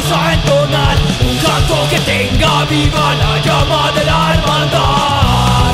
vamos a entonar un canto que tenga viva la llama de la hermandad.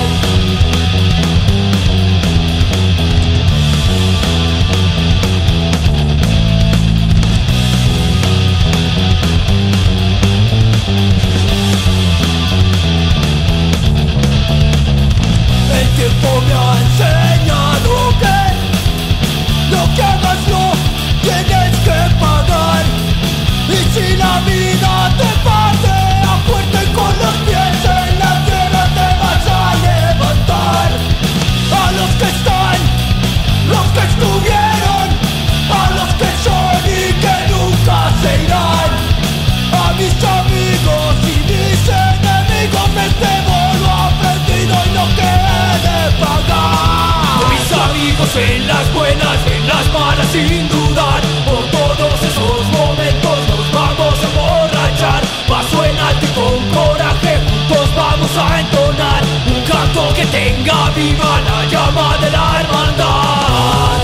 El tiempo me ha enseñado que lo que hagas no tienes que pagar. Y si la vida te patea fuerte con los pies en la tierra, te vas a levantar. A los que están, los que estuvieron, a los que son y que nunca se irán, a mis amigos y mis enemigos les debo lo aprendido y lo que he de pagar. Con mis amigos en las buenas, en las malas sin dudar, por todos esos momentos nos vamos a emborrachar. Paso en alto y con coraje juntos vamos a entonar un canto que tenga viva la llama de la hermandad.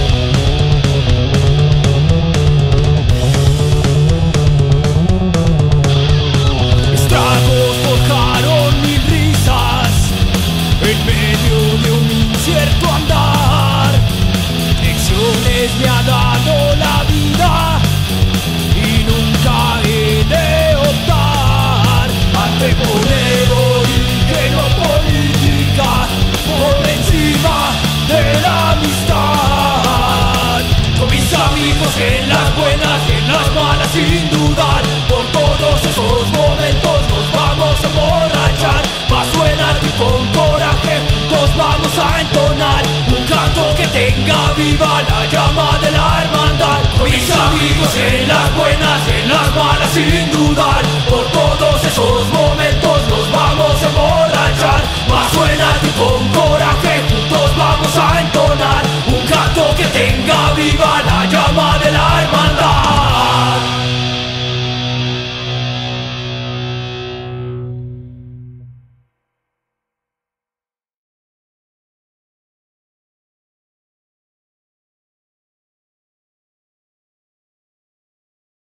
Estragos forjaron mil risas en medio de un incierto andar. Lecciones me ha dado la vida y nunca he de optar a anteponer origen o política por encima de la amistad. Con mis amigos en las buenas y en las malas sin dudar, por todos esos momentos nos vamos a emborrachar. Paso en alto y con coraje juntos vamos a entonar un canto que tenga viva la llama de la hermandad. Con mis amigos en las buenas y en las malas sin dudar, por todos esos momentos nos vamos a emborrachar. Paso en alto y con coraje juntos vamos a entonar un canto que tenga viva la llama